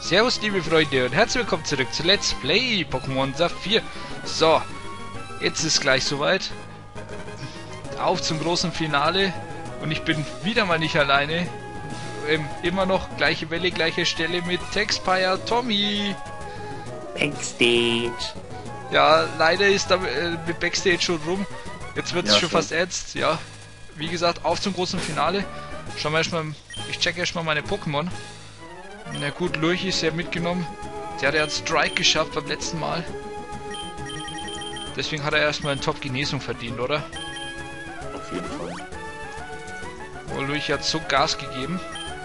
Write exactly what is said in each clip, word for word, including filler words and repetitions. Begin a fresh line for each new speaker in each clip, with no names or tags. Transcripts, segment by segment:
Servus liebe Freunde und herzlich willkommen zurück zu Let's Play Pokémon Saphir. So, jetzt ist gleich soweit. Auf zum großen Finale. Und ich bin wieder mal nicht alleine. Ähm, immer noch gleiche Welle, gleiche Stelle mit Textpire Tommy.
Backstage.
Ja, leider ist da äh, mit Backstage schon rum. Jetzt wird es
Ja,
schon
schon.
fast ernst. Ja, wie gesagt, auf zum großen Finale. Schauen wir erstmal, ich check erstmal meine Pokémon. Na gut, Lurch ist ja mitgenommen. Der hat ja Strike geschafft beim letzten Mal. Deswegen hat er erstmal eine Top-Genesung verdient, oder?
Auf jeden Fall.
Oh, Lurch hat so Gas gegeben.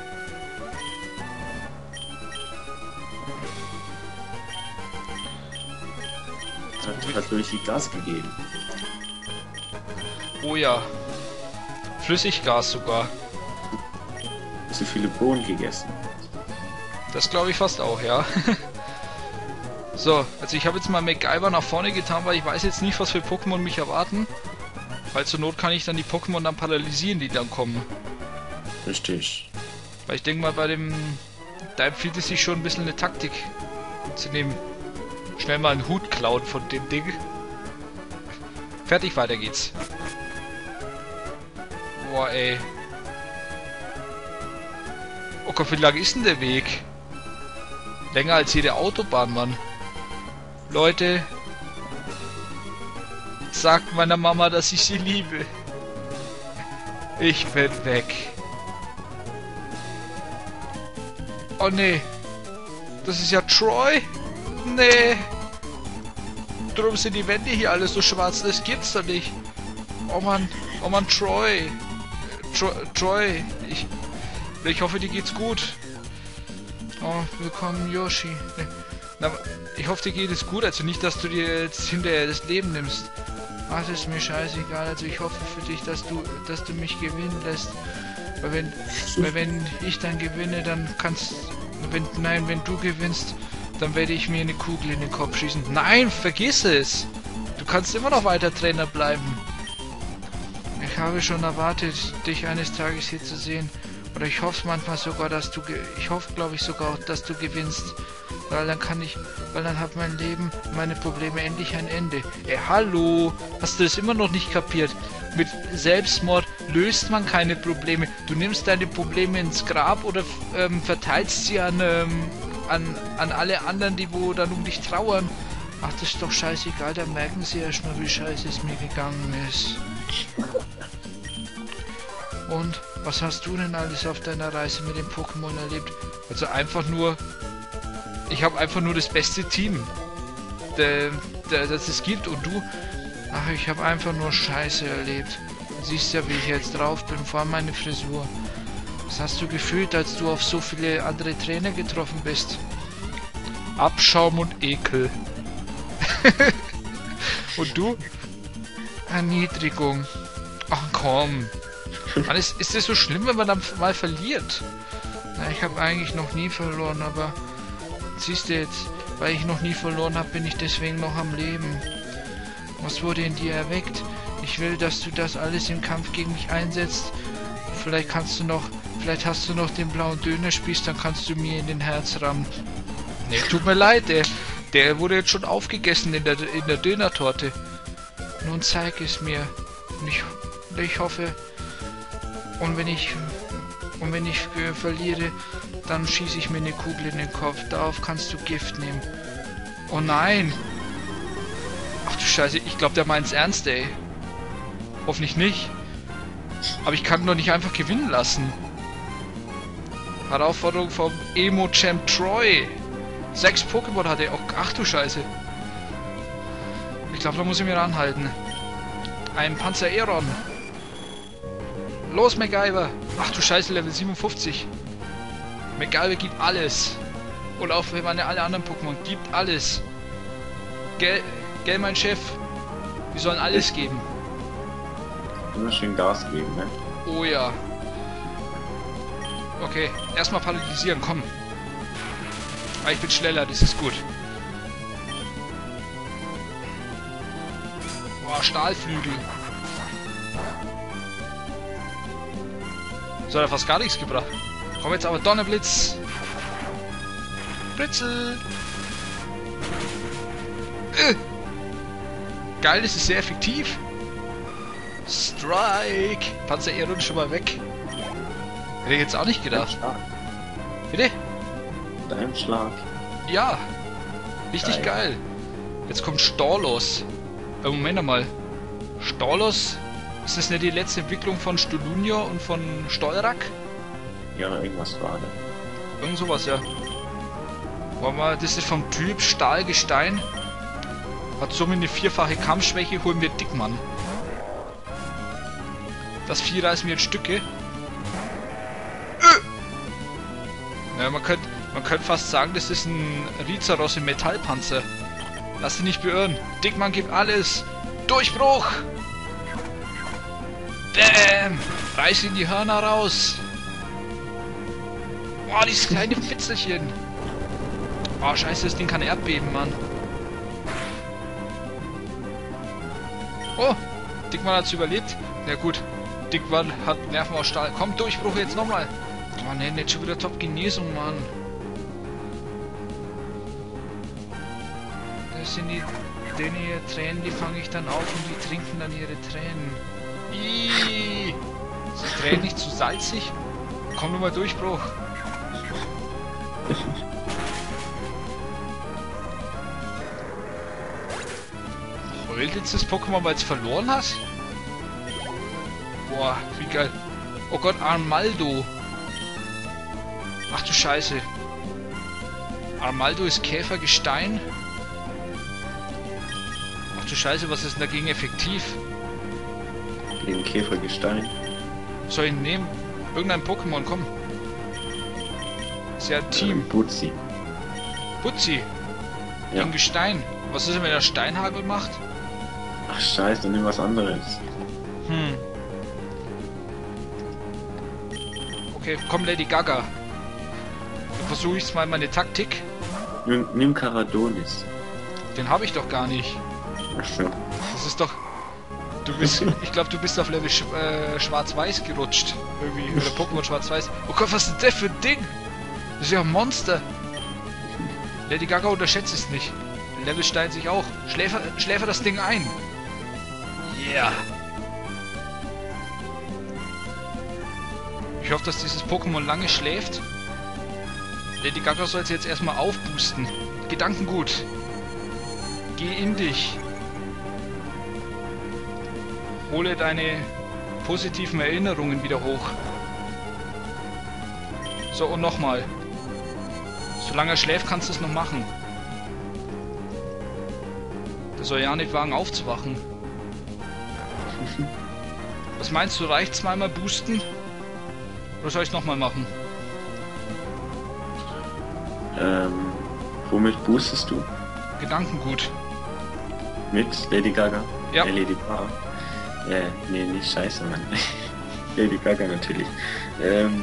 Hat, hat durch die Gas gegeben.
Oh ja. Flüssiggas sogar.
Zu viele Bohnen gegessen.
Das glaube ich fast auch, ja. So, also ich habe jetzt mal MacGyver nach vorne getan, weil ich weiß jetzt nicht, was für Pokémon mich erwarten. Weil zur Not kann ich dann die Pokémon dann paralysieren, die dann kommen.
Richtig.
Weil ich denke mal, bei dem... Da empfiehlt es sich schon ein bisschen eine Taktik zu nehmen. Schnell mal einen Hut klauen von dem Ding. Fertig, weiter geht's. Boah, ey. Oh Gott, wie lang ist denn der Weg? Länger als jede Autobahn, Mann. Leute, sagt meiner Mama, dass ich sie liebe. Ich bin weg. Oh nee. Das ist ja Troy? Nee. Drum sind die Wände hier alle so schwarz, das gibt's doch nicht. Oh Mann, oh Mann, Troy. Tro Troy, ich, ich hoffe, dir geht's gut. Oh, willkommen, Yoshi. Na, ich hoffe, dir geht es gut, also nicht, dass du dir jetzt hinterher das Leben nimmst. Ach, das ist mir scheißegal, also ich hoffe für dich, dass du, dass du mich gewinnen lässt. Weil wenn, weil wenn ich dann gewinne, dann kannst, wenn, nein, wenn du gewinnst, dann werde ich mir eine Kugel in den Kopf schießen. Nein, vergiss es! Du kannst immer noch weiter Trainer bleiben. Ich habe schon erwartet, dich eines Tages hier zu sehen. Oder ich hoffe manchmal sogar, dass du, ich hoffe, glaube ich sogar, dass du gewinnst. Weil dann kann ich, weil dann hat mein Leben, meine Probleme endlich ein Ende. Ey, hallo! Hast du das immer noch nicht kapiert? Mit Selbstmord löst man keine Probleme. Du nimmst deine Probleme ins Grab oder ähm, verteilst sie an, ähm, an, an alle anderen, die wo dann um dich trauern. Ach, das ist doch scheißegal, da merken sie erstmal, wie scheiße es mir gegangen ist. Und was hast du denn alles auf deiner Reise mit dem Pokémon erlebt? Also einfach nur... Ich habe einfach nur das beste Team, der, der, das es gibt. Und du... Ach, ich habe einfach nur Scheiße erlebt. Du siehst ja, wie ich jetzt drauf bin, vor allem meine Frisur. Was hast du gefühlt, als du auf so viele andere Trainer getroffen bist? Abschaum und Ekel. Und du? Erniedrigung. Ach komm. Mann, ist, ist das so schlimm, wenn man dann mal verliert? Na, ich habe eigentlich noch nie verloren, aber siehst du jetzt, weil ich noch nie verloren habe, bin ich deswegen noch am Leben. Was wurde in dir erweckt? Ich will, dass du das alles im Kampf gegen mich einsetzt. Vielleicht kannst du noch, vielleicht hast du noch den blauen Dönerspieß, dann kannst du mir in den Herz rammen. Nee, tut mir leid, der, der wurde jetzt schon aufgegessen in der, in der Dönertorte. Nun zeig es mir. Und ich, ich hoffe... Und wenn ich und wenn ich äh, verliere, dann schieße ich mir eine Kugel in den Kopf. Darauf kannst du Gift nehmen. Oh nein! Ach du Scheiße, ich glaube, der meint's ernst, ey. Hoffentlich nicht. Aber ich kann ihn doch nicht einfach gewinnen lassen. Herausforderung vom Emo-Champ Troy. Sechs Pokémon hat er. Oh, ach du Scheiße. Ich glaube, da muss ich mir ranhalten. Ein Panzer Aeron. Los, MacGyver! Ach du Scheiße, Level siebenundfünfzig. MacGyver gibt alles. Und auch für meine alle anderen Pokémon. Gibt alles. Gell, gell, mein Chef? Wir sollen alles geben.
Immer schön Gas geben, ne?
Oh ja. Okay, erstmal paralysieren, komm. Ah, ich bin schneller, das ist gut. Boah, Stahlflügel. So, hat er fast gar nichts gebracht. Komm jetzt aber Donnerblitz. Spritzel. Äh. Geil, das ist sehr effektiv. Strike. Panzer-Aeron schon mal weg. Hätte ich jetzt auch nicht gedacht.
Schlag.
Bitte?
Dein Schlag.
Ja. Richtig geil.
Geil.
Jetzt kommt Storlos. Äh, Moment einmal. Storlos? Ist das nicht die letzte Entwicklung von Stolunio und von Stolrak?
Ja, irgendwas war da.
Irgend sowas, ja. Warte mal, das ist vom Typ Stahlgestein. Hat somit eine vierfache Kampfschwäche, holen wir Dickmann. Das Vieh reißen wir in Stücke. Äh! Ja, man könnte man könnte fast sagen, das ist ein Rizaros im Metallpanzer. Lass dich nicht beirren. Dickmann gibt alles. Durchbruch! Bäm! Reiß ihn die Hörner raus! Boah, dieses kleine Fitzelchen! Oh, scheiße, das Ding kann Erdbeben, Mann. Oh! Dickmann hat's überlebt. Na gut. Dickmann hat Nerven aus Stahl. Komm, Durchbruch jetzt nochmal! Oh ne, nicht schon wieder Top-Genesung, Mann. Das sind die... Denen ihre Tränen, die fange ich dann auf und die trinken dann ihre Tränen. Ihhh. Ist die Tränen nicht zu salzig? Komm nur mal Durchbruch. Heult jetzt das Pokémon, weil es verloren hast? Boah, wie geil. Oh Gott, Armaldo. Ach du Scheiße. Armaldo ist Käfergestein. Ach du Scheiße, was ist denn dagegen effektiv?
Gegen Käfergestein.
Soll ich ihn nehmen? Irgendein Pokémon, komm. Ist ja ein Team.
Ähm, Butzi.
Butzi.
Ja.
Gegen Gestein. Was ist denn, wenn er Steinhagel macht?
Ach scheiße, dann nimm was anderes.
Hm. Okay, komm Lady Gaga. Dann versuche ich mal meine Taktik.
Nimm, nimm Caradonis.
Den habe ich doch gar nicht.
Ach so.
Das ist doch... Du bist... Ich glaube, du bist auf Level Sch äh, Schwarz-Weiß gerutscht. Irgendwie. Oder Pokémon Schwarz-Weiß. Oh Gott, was ist das für ein Ding? Das ist ja ein Monster. Lady Gaga unterschätzt es nicht. Level steigt sich auch. Schläfer, schläfer das Ding ein. Yeah. Ich hoffe, dass dieses Pokémon lange schläft. Lady Gaga soll es jetzt erstmal aufboosten. Gedankengut. Geh in dich. Hole deine positiven Erinnerungen wieder hoch. So, und nochmal. Solange er schläft, kannst du es noch machen. Der soll ja nicht wagen, aufzuwachen. Was meinst du, reicht zweimal boosten? Oder soll ich es nochmal machen?
Ähm, womit boostest du?
Gedankengut.
Mit Lady Gaga?
Ja.
Äh, Lady Gaga. Äh, nee, nicht scheiße, Mann. Lady Gaga natürlich. Ähm,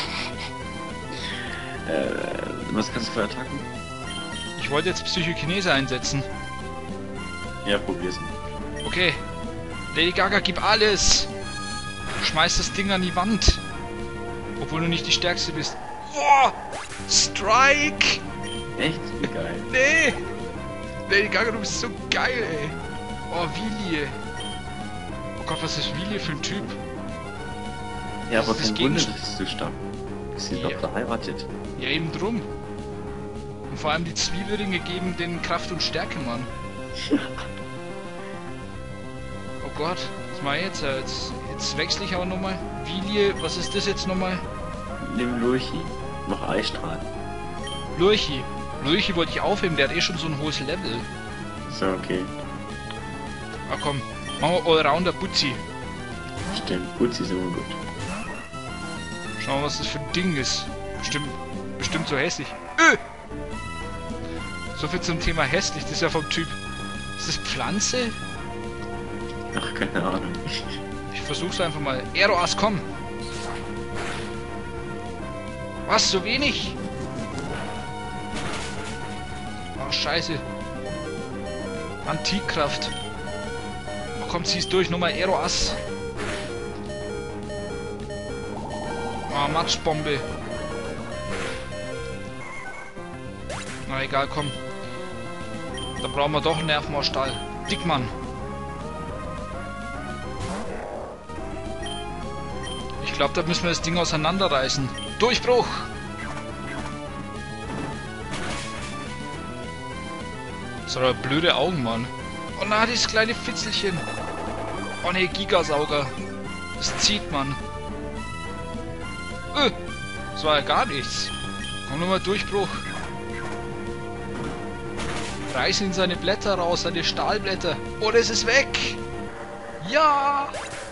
äh, was kannst du für Attacken?
Ich wollte jetzt Psychokinese einsetzen.
Ja, probier's mal.
Okay. Lady Gaga, gib alles! Schmeiß das Ding an die Wand. Obwohl du nicht die Stärkste bist. Boah! Strike!
Echt? Wie geil.
Nee! Lady Gaga, du bist so geil, ey! Oh, Wilie! Oh Gott, was ist Wilie für ein Typ?
Ja, aber
Das ist
kein Wunder,
Gegenstand-
dass sie so stark ist. Sie
Ja.
doch verheiratet.
Ja, eben drum. Und vor allem die Zwiebelringe geben den Kraft und Stärke, Mann. Oh Gott, was mach ich jetzt? Äh, Jetzt, jetzt wechsle ich aber nochmal. Wilie, was ist das jetzt nochmal?
Nimm Lurchi. Mach Eistrahl.
Lurchi. Lurchi wollte ich aufheben, der hat eh schon so ein hohes Level.
So, okay.
Ach komm, machen wir Allrounder Butzi.
Stimmt, Butzi ist immer gut.
Schauen wir, was das für ein Ding ist. Bestimmt, bestimmt so hässlich. Öh! So viel zum Thema hässlich, das ist ja vom Typ. Ist das Pflanze?
Ach, keine Ahnung.
Ich versuch's einfach mal. Aeroas, komm! Was, so wenig? Oh, scheiße. Antikkraft. Oh, komm, zieh's durch. Nochmal Aeroas. Oh, Matschbombe. Na egal, komm. Da brauchen wir doch einen Nervenstahl. Dickmann. Ich glaube, da müssen wir das Ding auseinanderreißen. Durchbruch! Das sind aber blöde Augen, Mann. Oh na, dieses kleine Fitzelchen. Oh ne, Gigasauger. Das zieht man. Äh, das war ja gar nichts. Komm nochmal Durchbruch. Reißen ihn seine Blätter raus, seine Stahlblätter. Oh, das ist weg. Ja.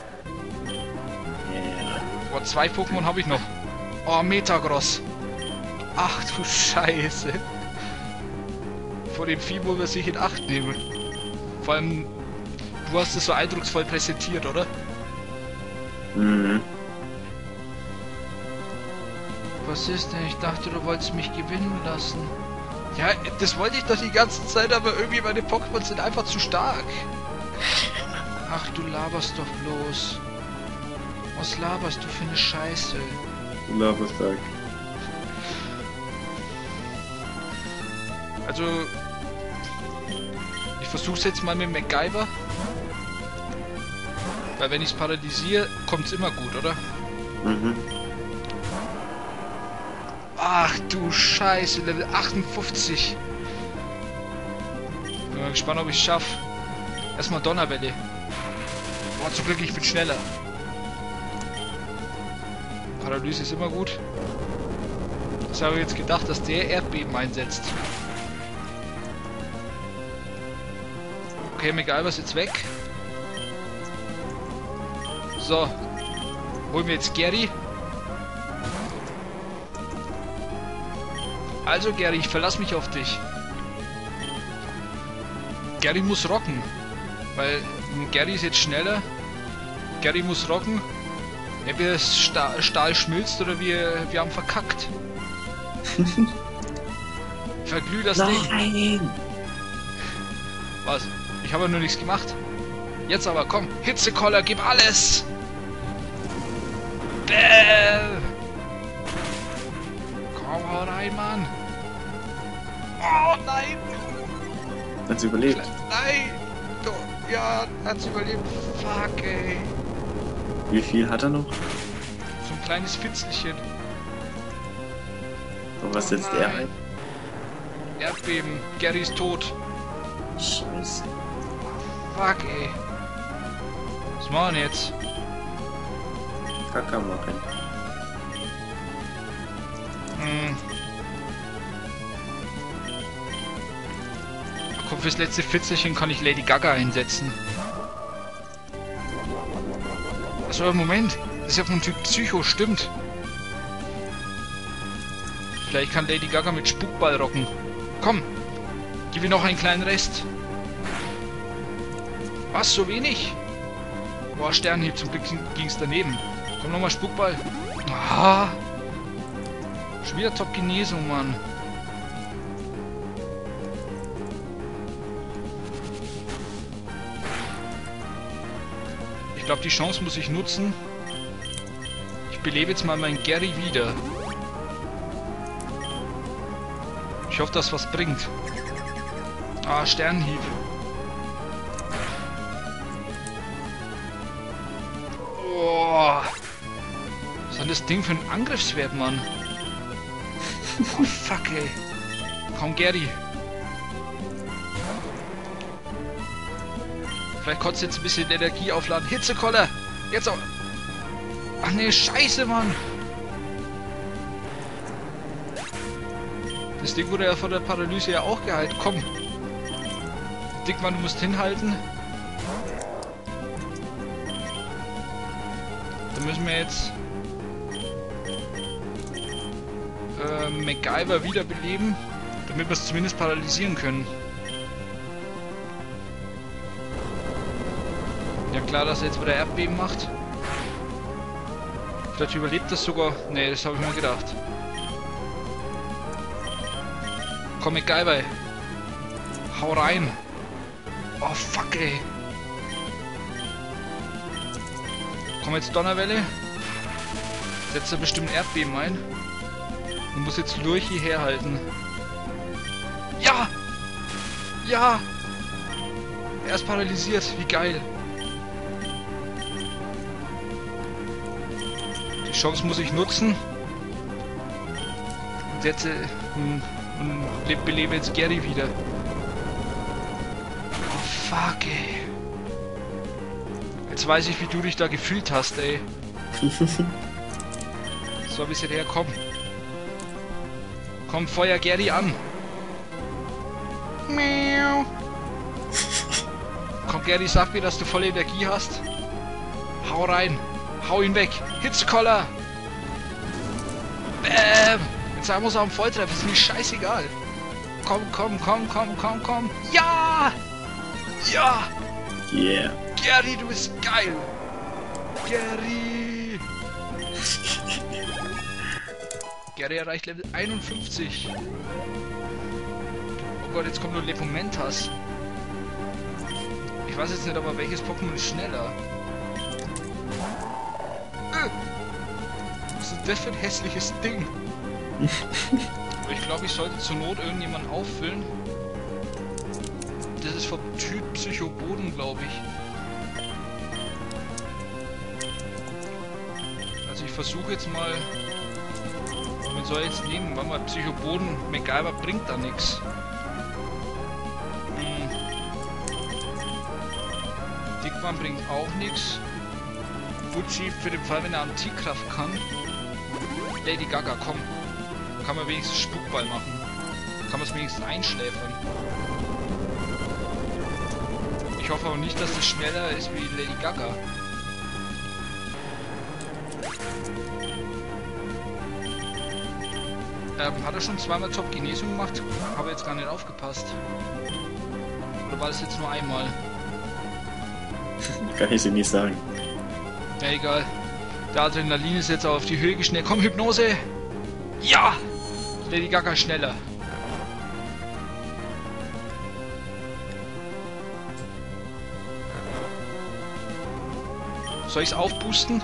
Oh, zwei Pokémon habe ich noch. Oh, Metagross. Ach du Scheiße. Vor dem Vieh muss man sich in Acht nehmen. Vor allem, du hast es so eindrucksvoll präsentiert, oder?
Mhm.
Was ist denn? Ich dachte, du wolltest mich gewinnen lassen. Ja, das wollte ich doch die ganze Zeit, aber irgendwie meine Pokémon sind einfach zu stark. Ach, du laberst doch bloß. Was laberst du für eine Scheiße?
Du laberst stark.
Also, ich versuch's jetzt mal mit MacGyver. Weil wenn ich's paralysiere, kommt's immer gut, oder?
Mhm.
Ach du Scheiße, Level achtundfünfzig. Bin mal gespannt, ob ich's schaffe. Erstmal Donnerwelle. Boah, zum Glück, ich bin schneller. Paralyse ist immer gut. Das habe ich jetzt gedacht, dass der Erdbeben einsetzt. Okay, MacGyver ist jetzt weg. So. Holen wir jetzt Gary. Also Gary, ich verlasse mich auf dich. Gary muss rocken. Weil Gary ist jetzt schneller. Gary muss rocken. Entweder das Stahl, Stahl schmilzt oder wir, wir haben verkackt. Verglüh das Ding.
Nein!
Was? Ich habe ja nur nichts gemacht. Jetzt aber, komm. Hitzekoller, gib alles! Bäh! Komm, hau rein, Mann! Oh, nein!
Hat's überlebt?
Nein! Du, ja, hat's überlebt. Fuck, ey.
Wie viel hat er noch?
So ein kleines Fitzelchen.
Und was
Oh
setzt er
nein.
ein?
Erdbeben. Gary ist tot.
Scheiße.
Fuck, ey. Was machen wir jetzt?
Kacker machen.
Hm. Komm, fürs letzte Fitzelchen kann ich Lady Gaga einsetzen. Achso, Moment. Das ist ja vom Typ Psycho, stimmt. Vielleicht kann Lady Gaga mit Spukball rocken. Komm, gib mir noch einen kleinen Rest. Was, so wenig? Boah, Sternhieb, zum Glück ging's daneben. Komm nochmal Spukball. Ah. Schon wieder Top-Genesung, Mann. Ich glaube, die Chance muss ich nutzen. Ich belebe jetzt mal meinen Gary wieder. Ich hoffe, dass was bringt. Ah, Sternenhieb. Oh. Was ist denn das Ding für ein Angriffswert, Mann? Oh, fuck, ey. Komm, Gary. Vielleicht kotzt jetzt ein bisschen Energie aufladen. Hitzekoller! Jetzt auch! Ach ne, scheiße, Mann! Das Ding wurde ja von der Paralyse ja auch geheilt. Komm! Dickmann, du musst hinhalten. Dann müssen wir jetzt äh, MacGyver wiederbeleben, damit wir es zumindest paralysieren können. Ja klar, dass er jetzt wieder Erdbeben macht. Vielleicht überlebt das sogar. Ne, das habe ich mir gedacht. Komm, MacGyver. Hau rein. Oh fuck, ey. Komm jetzt Donnerwelle. Setzt er bestimmt Erdbeben ein. Und muss jetzt Lurchi herhalten. Ja! Ja! Er ist paralysiert. Wie geil. Die Chance muss ich nutzen. Und jetzt äh, und, und belebe jetzt Gary wieder. Oh fuck, ey. Jetzt weiß ich, wie du dich da gefühlt hast, ey. So, wie es jetzt herkommt. Komm, feuer Gary an. Miau. Komm, Gary, sag mir, dass du volle Energie hast. Hau rein. Hau ihn weg. Hitzkoller. Bäm. Jetzt sagen wir es am Volltreffer. Ist mir scheißegal. Komm, komm, komm, komm, komm, komm. Ja! Ja!
Yeah.
Gary, du bist geil. Gary. Gary erreicht Level einundfünfzig. Oh Gott, jetzt kommt nur Lepomentas. Ich weiß jetzt nicht, aber welches Pokémon ist schneller? Äh. Was ist das für ein hässliches Ding? Aber ich glaube, ich sollte zur Not irgendjemanden auffüllen. Das ist vom Typ Psychoboden, glaube ich. Also ich versuche jetzt mal... Man soll jetzt nehmen, weil man Psychoboden, MacGyver bringt da nichts. Hm. Dickmann bringt auch nichts. Butchi für den Fall, wenn er Antikraft kann. Lady Gaga, komm. Kann man wenigstens Spukball machen. Kann man es wenigstens einschläfern. Ich hoffe aber nicht, dass das schneller ist wie Lady Gaga. Ähm, hat er schon zweimal Top-Genesung gemacht? Habe jetzt gar nicht aufgepasst. Oder war das jetzt nur einmal?
Kann ich dir nicht sagen.
Ja, egal. Der Adrenalin ist jetzt auch auf die Höhe geschnellt. Komm, Hypnose! Ja! Lady Gaga schneller. Soll ich es aufboosten?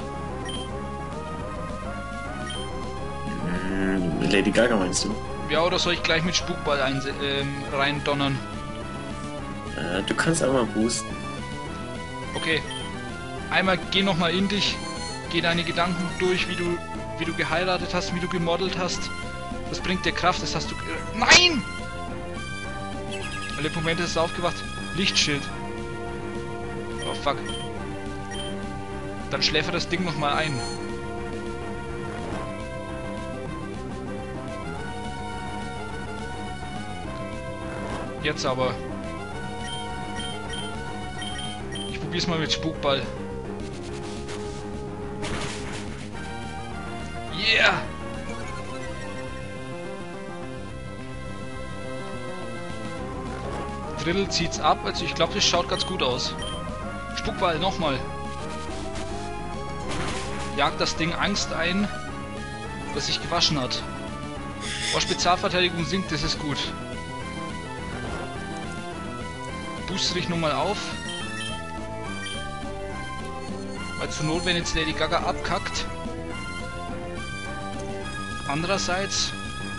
Lady Gaga meinst du?
Ja, oder soll ich gleich mit Spukball ähm, rein donnern?
Äh, du kannst aber mal boosten.
Okay. Einmal geh nochmal in dich. Geh deine Gedanken durch, wie du wie du geheiratet hast, wie du gemodelt hast. Das bringt dir Kraft, das hast du... Nein! Alle Momente ist aufgewacht. Lichtschild. Oh fuck. Dann schläfe das Ding nochmal ein. Jetzt aber. Ich probier's mal mit Spukball. Yeah! Drill zieht's ab, also ich glaube, das schaut ganz gut aus. Spukball, nochmal. Jagt das Ding Angst ein, dass sich gewaschen hat. Oh, Spezialverteidigung sinkt, das ist gut. Booste dich nochmal auf. Weil zur Not, wenn jetzt Lady Gaga abkackt. Andererseits...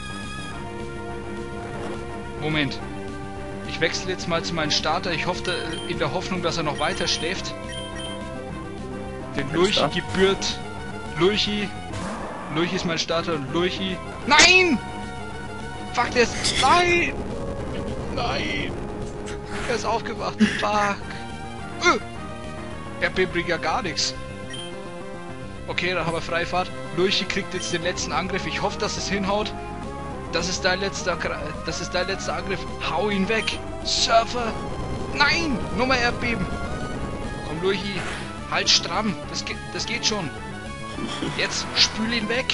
Moment. Ich wechsle jetzt mal zu meinem Starter. Ich hoffe, in der Hoffnung, dass er noch weiter schläft. Den Lurchi gebührt. Lurchi. Lurchi ist mein Starter und Lurchi... Nein! Fuck, der ist... Nein! Nein! Er ist aufgewacht. Fuck. Uh. Er bringt ja gar nichts. Okay, dann haben wir Freifahrt. Lurchi kriegt jetzt den letzten Angriff. Ich hoffe, dass es hinhaut. Das ist dein letzter, das ist dein letzter Angriff. Hau ihn weg. Surfer. Nein! Nur mal Erdbeben. Komm, Lurchi. Halt stramm. Das geht, das geht schon. Jetzt spül ihn weg.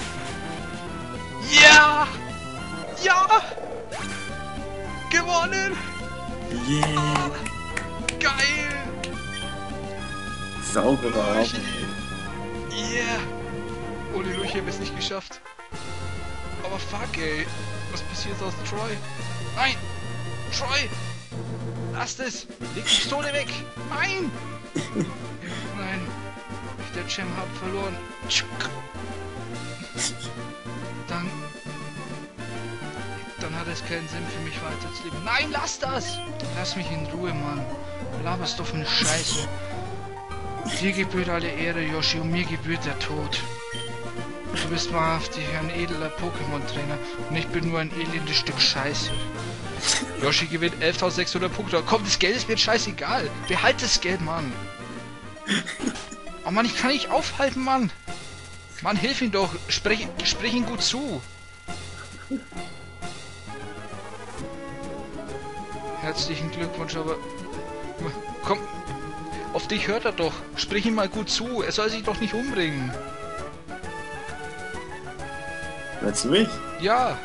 Ja! Ja! Gewonnen!
Yeah!
Geil!
Sauberer Hafen.
Yeah! Ohne Lurchi haben wir es nicht geschafft. Aber fuck, ey. Was passiert aus Troy? Nein! Troy! Lass es! Leg die Pistole weg! Nein! Nein! Ich der Gem hab verloren. Dann... dann hat es keinen Sinn für mich weiter zu leben. Nein, lass das! Lass mich in Ruhe, Mann. Du laberst doch für eine Scheiße. Dir gebührt alle Ehre, Yoshi, und mir gebührt der Tod. Du bist wahrhaftig ein edler Pokémon-Trainer und ich bin nur ein elendes Stück Scheiße. Yoshi gewinnt elftausendsechshundert Punkte. Komm, das Geld ist mir scheißegal. Behalt das Geld, Mann. Oh Mann, ich kann nicht aufhalten, Mann. Mann, hilf ihm doch. Sprich, sprich ihn gut zu. Herzlichen Glückwunsch, aber... Komm, auf dich hört er doch. Sprich ihm mal gut zu. Er soll sich doch nicht umbringen.
Meinst du mich?
Ja.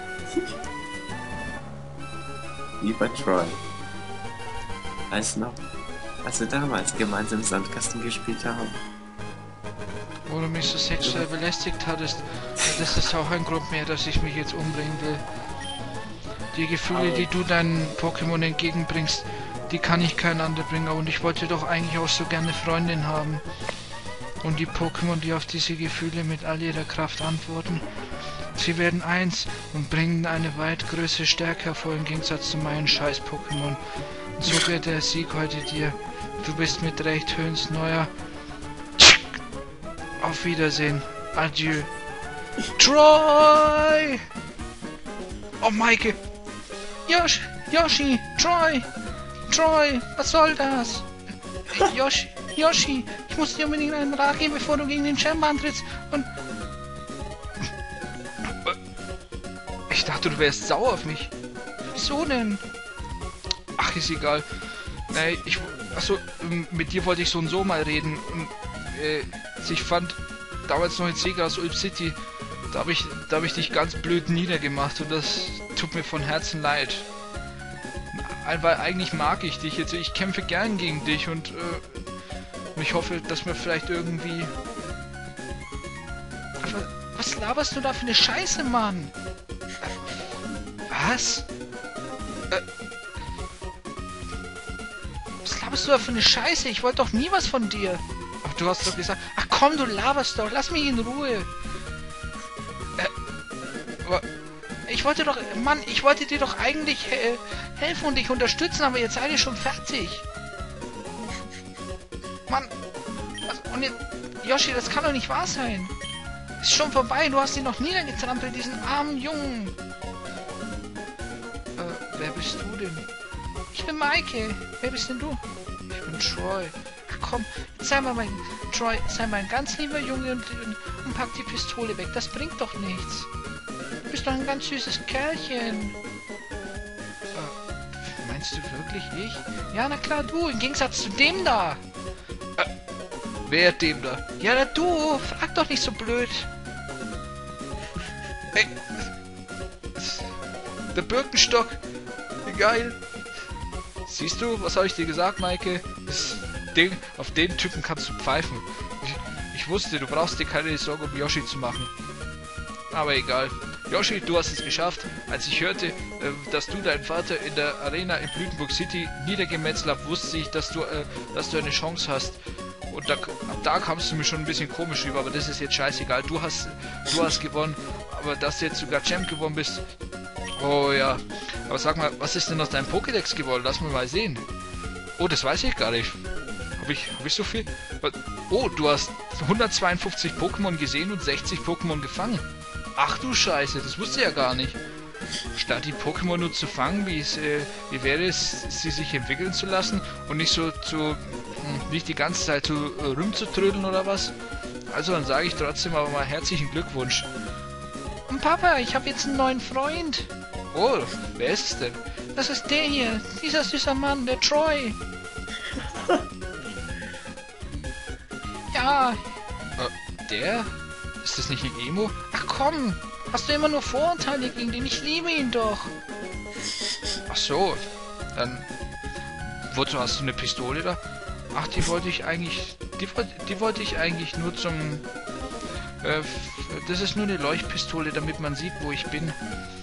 Lieber Troy. Weißt du noch, als wir damals gemeinsam im Sandkasten gespielt haben?
Wo du mich so sexuell belästigt hattest, das ist auch ein Grund mehr, dass ich mich jetzt umbringen will. Die Gefühle, die du deinen Pokémon entgegenbringst, die kann ich keinen bringen. Und ich wollte doch eigentlich auch so gerne Freundin haben. Und die Pokémon, die auf diese Gefühle mit all ihrer Kraft antworten, sie werden eins und bringen eine weit größere Stärke hervor im Gegensatz zu meinen Scheiß-Pokémon. Und so wird der Sieg heute dir. Du bist mit Recht Höhns neuer. Auf Wiedersehen. Adieu. Troy! Oh, Maike! Yoshi! Yoshi! Troy! Troy! Was soll das? Yoshi! Yoshi! Ich muss dir unbedingt einen Rat geben, bevor du gegen den Champ antrittst. Und... Ich dachte, du wärst sauer auf mich. Wieso denn? Ach, ist egal. Nee, ich... Achso, mit dir wollte ich so und so mal reden. Und, äh, ich fand damals noch in Sega aus Ulp City, da habe ich, da habe ich dich ganz blöd niedergemacht und das tut mir von Herzen leid. Weil eigentlich mag ich dich jetzt, ich kämpfe gern gegen dich und, äh, und ich hoffe, dass wir vielleicht irgendwie... Aber was laberst du da für eine Scheiße, Mann? Was? Äh, was laberst du da für eine Scheiße? Ich wollte doch nie was von dir. Ach, du hast doch gesagt... Ach komm, du laberst doch. Lass mich in Ruhe. Äh, aber... Ich wollte doch... Mann, ich wollte dir doch eigentlich äh, helfen und dich unterstützen, aber jetzt seid ihr schon fertig. Mann. Also, und jetzt, Yoshi, das kann doch nicht wahr sein. Ist schon vorbei. Du hast ihn noch niedergetrampelt, diesen armen Jungen. Äh, wer bist du denn? Ich bin Maike. Wer bist denn du? Ich bin Troy. Ach komm, jetzt sei mal mein... Troy, sei mal ein ganz lieber Junge und, und, und pack die Pistole weg. Das bringt doch nichts. Du bist doch ein ganz süßes Kerlchen. Äh, meinst du wirklich ich? Ja, na klar, du. Im Gegensatz zu dem da. Äh, wer dem da? Ja, na du. Frag doch nicht so blöd. Ey. Der Birkenstock. Wie geil. Siehst du, was habe ich dir gesagt, Maike? Das Ding, auf den Typen kannst du pfeifen. Ich, ich wusste, du brauchst dir keine Sorge um Yoshi zu machen. Aber egal. Yoshi, du hast es geschafft. Als ich hörte, äh, dass du deinen Vater in der Arena in Blütenburg City niedergemetzelt hast, wusste ich, dass du, äh, dass du eine Chance hast. Und da, ab da kamst du mir schon ein bisschen komisch rüber, aber das ist jetzt scheißegal. Du hast, du hast gewonnen, aber dass du jetzt sogar Champ geworden bist. Oh ja. Aber sag mal, was ist denn aus deinem Pokédex geworden? Lass mal mal sehen. Oh, das weiß ich gar nicht. Habe ich, hab ich so viel? Oh, du hast hundertzweiundfünfzig Pokémon gesehen und sechzig Pokémon gefangen. Ach du Scheiße, das wusste ich ja gar nicht. Statt die Pokémon nur zu fangen, wie es, äh, wie wäre es, sie sich entwickeln zu lassen und nicht so zu, nicht die ganze Zeit so äh, rumzutrödeln oder was? Also dann sage ich trotzdem aber mal herzlichen Glückwunsch. Und Papa, ich habe jetzt einen neuen Freund. Oh, wer ist es denn? Das ist der hier, dieser süßer Mann, der Troy. Ja. Äh, der? Ist das nicht ein Emo? Ach komm, hast du immer nur Vorurteile gegen den? Ich liebe ihn doch. Ach so, dann... Wozu hast du eine Pistole da? Ach, die wollte ich eigentlich... Die, die wollte ich eigentlich nur zum... Äh, das ist nur eine Leuchtpistole, damit man sieht, wo ich bin.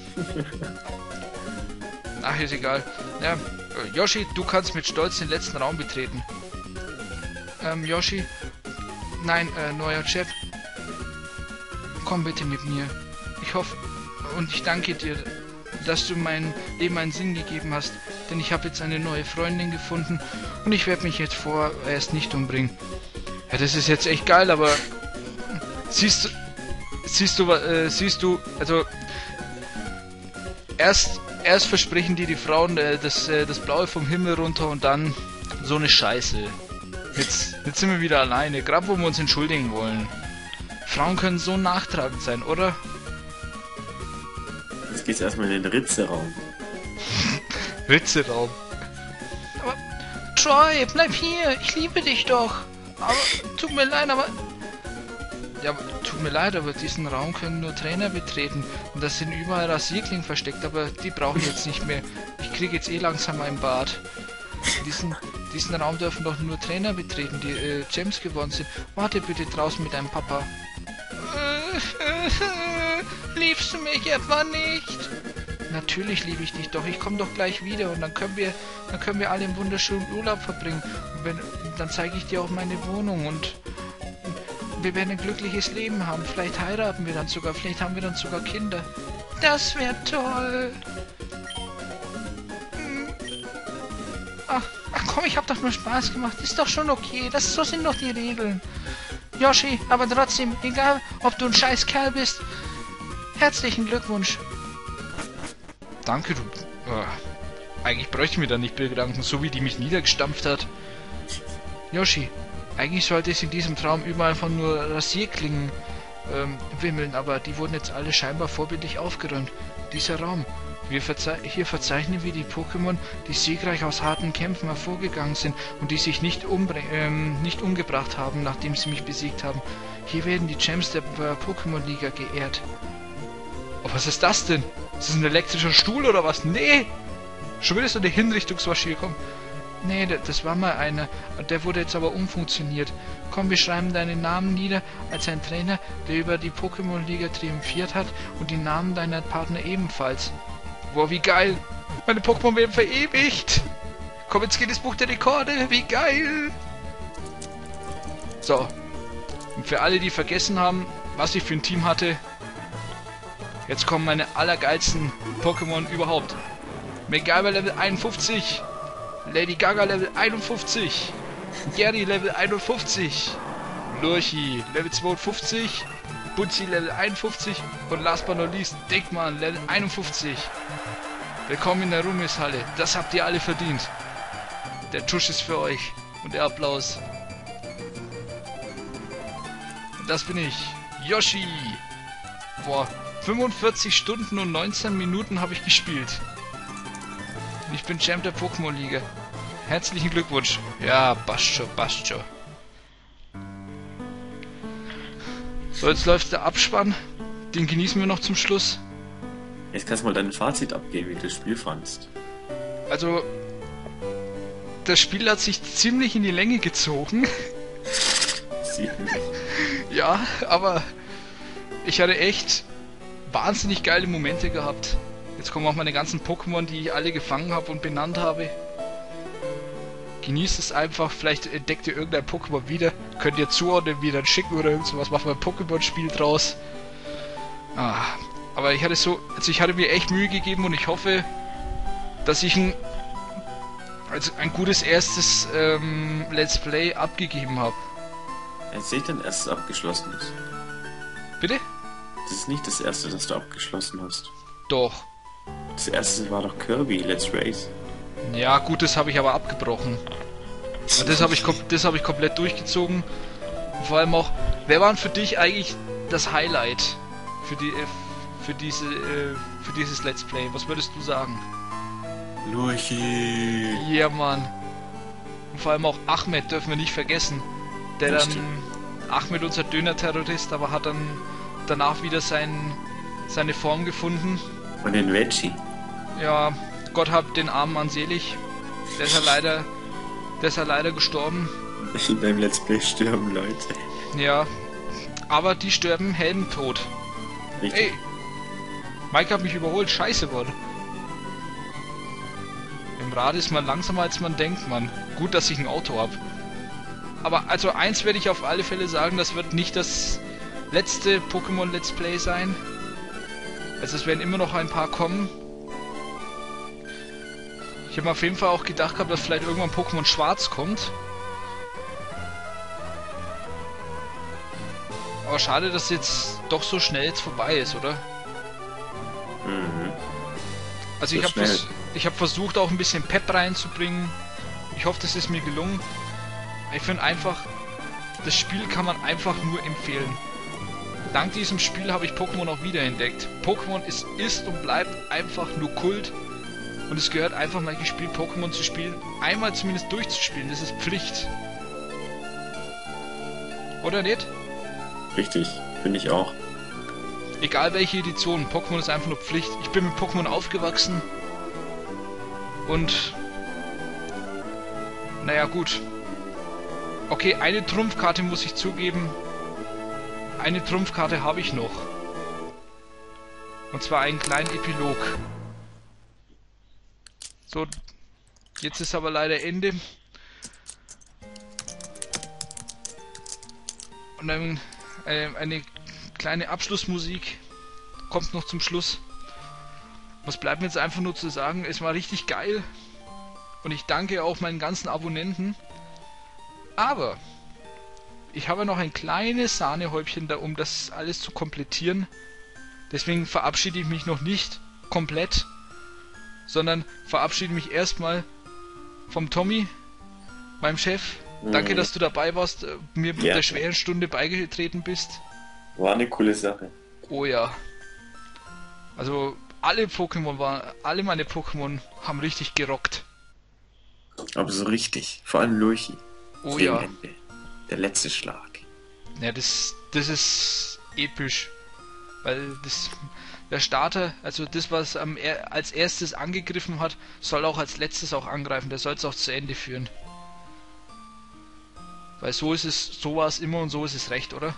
Ach, ist egal. Ja, äh, Yoshi, du kannst mit Stolz den letzten Raum betreten. Ähm, Yoshi? Nein, äh, neuer Chef. Komm bitte mit mir. Ich hoffe und ich danke dir, dass du mein Leben einen Sinn gegeben hast, denn ich habe jetzt eine neue Freundin gefunden und ich werde mich jetzt vorerst nicht umbringen. Ja, das ist jetzt echt geil, aber siehst du, siehst du, äh, siehst du, also erst, erst versprechen dir die Frauen äh, das, äh, das Blaue vom Himmel runter und dann so eine Scheiße. Jetzt, jetzt sind wir wieder alleine, gerade wo wir uns entschuldigen wollen. Frauen können so nachtragend sein, oder?
Jetzt geht's erstmal in den Ritzeraum.
Ritzeraum. Aber Troy, bleib hier, ich liebe dich doch. Aber tut mir leid, aber... Ja, tut mir leid, aber diesen Raum können nur Trainer betreten. Und da sind überall Rasierklingen versteckt, aber die brauche ich jetzt nicht mehr. Ich kriege jetzt eh langsam einen Bart. Diesen, diesen Raum dürfen doch nur Trainer betreten, die äh, Gems gewonnen sind. Warte bitte draußen mit deinem Papa. Liebst du mich etwa nicht? Natürlich liebe ich dich doch. Ich komme doch gleich wieder und dann können wir, dann können wir alle einen wunderschönen Urlaub verbringen. Und wenn, dann zeige ich dir auch meine Wohnung und wir werden ein glückliches Leben haben. Vielleicht heiraten wir dann sogar. Vielleicht haben wir dann sogar Kinder. Das wäre toll. Hm. Ach, ach komm, ich habe doch nur Spaß gemacht. Ist doch schon okay. Das, so sind doch die Regeln. Yoshi, aber trotzdem, egal ob du ein scheiß Kerl bist, herzlichen Glückwunsch. Danke, du... Oh, eigentlich bräuchte ich mir da nicht bedanken, so wie die mich niedergestampft hat. Yoshi, eigentlich sollte es in diesem Traum überall von nur Rasierklingen ähm, wimmeln, aber die wurden jetzt alle scheinbar vorbildlich aufgeräumt. Dieser Raum. Wir verzei hier verzeichnen wir die Pokémon, die siegreich aus harten Kämpfen hervorgegangen sind und die sich nicht, ähm, nicht umgebracht haben, nachdem sie mich besiegt haben. Hier werden die Gems der äh, Pokémon-Liga geehrt. Oh, was ist das denn? Ist das ein elektrischer Stuhl oder was? Nee! Schon wieder so eine Hinrichtungsmaschine gekommen. Nee, das war mal einer. Der wurde jetzt aber umfunktioniert. Komm, wir schreiben deinen Namen nieder als ein Trainer, der über die Pokémon-Liga triumphiert hat und die Namen deiner Partner ebenfalls. Boah, wie geil! Meine Pokémon werden verewigt! Komm, jetzt geht das Buch der Rekorde! Wie geil! So. Und für alle, die vergessen haben, was ich für ein Team hatte, jetzt kommen meine allergeilsten Pokémon überhaupt. Megalba Level einundfünfzig, Lady Gaga Level einundfünfzig, Gary Level einundfünfzig, Lurchi Level zweiundfünfzig, Butzi Level einundfünfzig und last but not least Dickmann Level einundfünfzig. Willkommen in der Ruhmeshalle, das habt ihr alle verdient. Der Tusch ist für euch und der Applaus. Und das bin ich, Yoshi. Boah, fünfundvierzig Stunden und neunzehn Minuten habe ich gespielt. Und ich bin Champ der Pokémon-Liga. Herzlichen Glückwunsch. Ja, passt schon, passt schon. So, jetzt läuft der Abspann. Den genießen wir noch zum Schluss.
Jetzt kannst du mal dein Fazit abgeben, wie du das Spiel fandst.
Also, das Spiel hat sich ziemlich in die Länge gezogen.
Sieht man.
Ja, aber ich hatte echt wahnsinnig geile Momente gehabt. Jetzt kommen auch meine ganzen Pokémon, die ich alle gefangen habe und benannt habe. Genießt es einfach, vielleicht entdeckt ihr irgendein Pokémon wieder, könnt ihr zuordnen, wieder schicken oder irgend sowas, machen wir ein Pokémon-Spiel draus. Ah, aber ich hatte so, also ich hatte mir echt Mühe gegeben und ich hoffe, dass ich ein, also ein gutes erstes ähm, Let's Play abgegeben habe.
Erzähl dein erstes abgeschlossenes.
Bitte?
Das ist nicht das erste, das du abgeschlossen hast.
Doch.
Das erste war doch Kirby, Let's Race.
Ja, gut, das habe ich aber abgebrochen. Und das habe ich, das habe ich komplett durchgezogen. Und vor allem auch, wer war für dich eigentlich das Highlight für die, äh, für diese, äh, für dieses Let's Play? Was würdest du sagen?
Lurchi.
Ja, yeah, Mann. Und vor allem auch Ahmed dürfen wir nicht vergessen. Der
Das
dann,
stimmt.
Ahmed, unser Döner-Terrorist, aber hat dann danach wieder sein, seine Form gefunden.
Und den Veggie.
Ja, Gott hab den armen Mann selig. Der ist ja leider, der ist ja leider gestorben.
In deinem Let's Play sterben Leute.
Ja, aber die sterben Heldentod.
Richtig.
Ey, Mike hat mich überholt, scheiße, Mann. Im Rad ist man langsamer als man denkt, Mann. Gut, dass ich ein Auto hab. Aber also eins werde ich auf alle Fälle sagen, das wird nicht das letzte Pokémon Let's Play sein. Also es werden immer noch ein paar kommen. Ich habe mir auf jeden Fall auch gedacht gehabt, dass vielleicht irgendwann Pokémon Schwarz kommt. Aber schade, dass jetzt doch so schnell jetzt vorbei ist, oder?
Mhm.
Also
So
ich habe
schnell.
vers ich hab versucht auch ein bisschen Pep reinzubringen. Ich hoffe, das ist mir gelungen. Ich finde einfach, das Spiel kann man einfach nur empfehlen. Dank diesem Spiel habe ich Pokémon auch wiederentdeckt. Pokémon ist, ist und bleibt einfach nur Kult. Und es gehört einfach mal gespielt, Pokémon zu spielen. Einmal zumindest durchzuspielen, das ist Pflicht. Oder nicht?
Richtig, finde ich auch.
Egal welche Edition, Pokémon ist einfach nur Pflicht. Ich bin mit Pokémon aufgewachsen. Und... Naja, gut. Okay, eine Trumpfkarte muss ich zugeben. Eine Trumpfkarte habe ich noch. Und zwar einen kleinen Epilog. So, jetzt ist aber leider Ende. Und dann äh, eine kleine Abschlussmusik kommt noch zum Schluss. Was bleibt mir jetzt einfach nur zu sagen, es war richtig geil. Und ich danke auch meinen ganzen Abonnenten. Aber ich habe noch ein kleines Sahnehäubchen da, um das alles zu komplettieren. Deswegen verabschiede ich mich noch nicht komplett, sondern verabschiede mich erstmal vom Tommy, meinem Chef.
Mhm.
Danke, dass du dabei warst, äh, mir mit
Ja.
der schweren Stunde beigetreten bist.
War eine coole Sache.
Oh ja. Also alle Pokémon waren, alle meine Pokémon haben richtig gerockt.
Aber so richtig. Vor allem Lurchi.
Oh
Gegen
ja.
Ende. Der letzte Schlag.
Ja, das, das ist episch. Weil das, der Starter, also das, was am, er, als erstes angegriffen hat, soll auch als letztes auch angreifen. Der soll es auch zu Ende führen. Weil so ist es, so war es immer und so ist es recht, oder?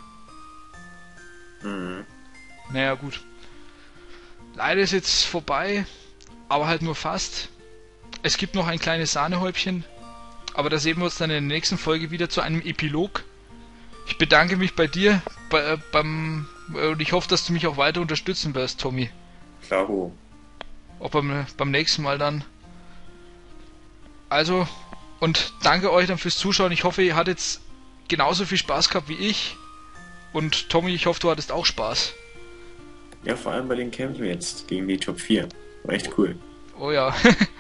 Mhm.
Naja, gut. Leider ist jetzt vorbei, aber halt nur fast. Es gibt noch ein kleines Sahnehäubchen, aber da sehen wir uns dann in der nächsten Folge wieder zu einem Epilog. Ich bedanke mich bei dir, bei, äh, beim, äh, und ich hoffe, dass du mich auch weiter unterstützen wirst, Tommy.
Klaro.
Auch beim, beim nächsten Mal dann. Also, und danke euch dann fürs Zuschauen. Ich hoffe, ihr hattet genauso viel Spaß gehabt wie ich. Und Tommy, ich hoffe, du hattest auch Spaß.
Ja, vor allem bei den Kämpfen jetzt gegen die Top vier. War echt cool.
Oh ja.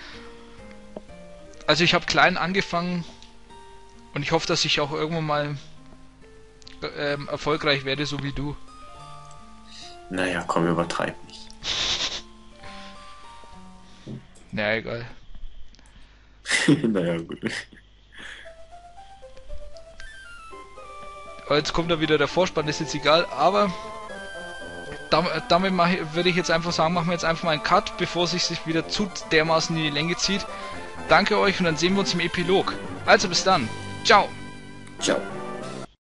Also ich habe klein angefangen und ich hoffe, dass ich auch irgendwann mal ähm, erfolgreich werde, so wie du.
Naja, komm, übertreib nicht.
Na egal.
Naja, gut.
Aber jetzt kommt da wieder der Vorspann, ist jetzt egal, aber damit, damit mache ich, würde ich jetzt einfach sagen, machen wir jetzt einfach mal einen Cut, bevor es sich wieder zu dermaßen in die Länge zieht. Danke euch und dann sehen wir uns im Epilog. Also bis dann. Ciao.
Ciao.